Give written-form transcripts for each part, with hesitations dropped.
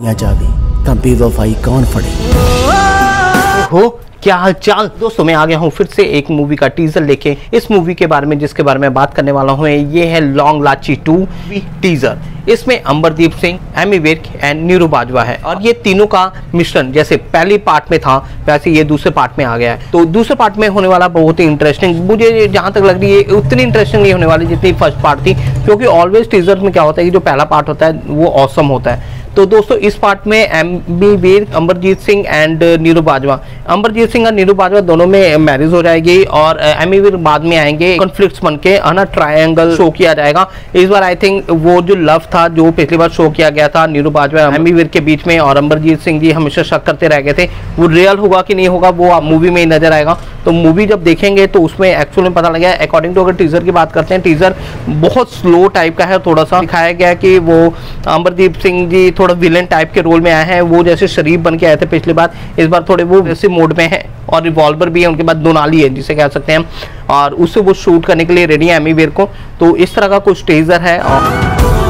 Xavi कभी वफाई कौन फड़ी हो क्या हाल चाल दोस्तों, मैं आ गया हूँ फिर से एक मूवी का टीजर लेके। इस मूवी के बारे में जिसके बारे में बात करने वाला हूँ ये है लॉन्ग लाची 2 टीजर। इसमें अंबरदीप सिंह, एमी विर्क एंड नीरू बाजवा है और ये तीनों का मिश्रण जैसे पहली पार्ट में था वैसे ये दूसरे पार्ट में आ गया है। तो दूसरे पार्ट में होने वाला बहुत ही इंटरेस्टिंग, मुझे जहाँ तक लग रही है उतनी इंटरेस्टिंग नहीं होने वाली जितनी फर्स्ट पार्ट थी, क्योंकि ऑलवेज टीजर में क्या होता है कि जो पहला पार्ट होता है वो ऑसम होता है। तो दोस्तों इस पार्ट में एमी विर्क, अंबरजीत सिंह एंड नीरू बाजवा, अंबरजीत सिंह और नीरू बाजवा दोनों में मैरिज हो जाएगी और एमी विर्क बाद में आएंगे, कॉन्फ्लिक्ट्स बन के है ना ट्रायंगल शो किया जाएगा। इस बार आई थिंक वो जो लव था जो पिछली बार शो किया गया था नीरू बाजवा एमी विर्क के बीच में और अंबरजीत सिंह जी हमेशा शक करते रह गए थे, वो रियल होगा कि नहीं होगा वो मूवी में ही नजर आएगा। तो मूवी जब देखेंगे तो उसमें एक्चुअल में पता लगा। अकॉर्डिंग टू अगर टीजर की बात करते हैं, टीजर बहुत स्लो टाइप का है, थोड़ा सा दिखाया गया कि वो अंबरदीप सिंह जी थोड़ा विलेन टाइप के रोल में आए हैं, वो जैसे शरीफ बन के आए थे पिछली बार, इस बार थोड़े वो वैसे मोड में है और रिवॉल्वर भी है उनके पास, दोनाली है जिसे कह सकते हैं, और उससे वो शूट करने के लिए रेडी है एमी विर्क को। तो इस तरह का कुछ टीजर है। और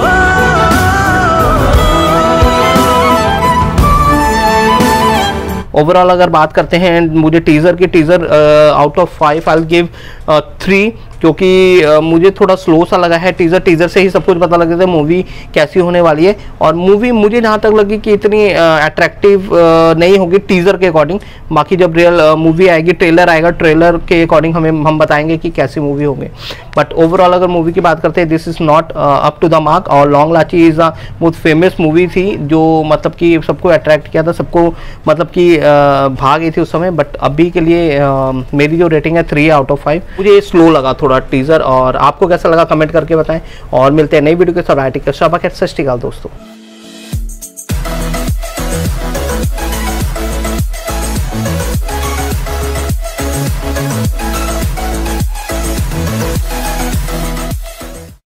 ओवरऑल अगर बात करते हैं मुझे teaser out of 5 I will give 3, क्योंकि मुझे थोड़ा स्लो सा लगा है। टीजर से ही सब कुछ पता लग जाता है मूवी कैसी होने वाली है, और मूवी मुझे जहाँ तक लगी कि इतनी अट्रैक्टिव नहीं होगी टीजर के अकॉर्डिंग। बाकी जब रियल मूवी आएगी, ट्रेलर आएगा, ट्रेलर के अकॉर्डिंग हम बताएंगे कि कैसी मूवी होगी। बट ओवरऑल अगर मूवी की बात करते हैं, this is not up to the mark. और लॉन्ग लाची इज अ बहुत फेमस मूवी थी जो मतलब कि सबको अट्रैक्ट किया था, सबको मतलब कि भाग गई थी उस समय। बट अभी के लिए मेरी जो रेटिंग है 3 आउट ऑफ 5। मुझे स्लो लगा थोड़ा टीजर, और आपको कैसा लगा कमेंट करके बताएं। और मिलते हैं नई वीडियो के साथ। सत श्री अकाल दोस्तों।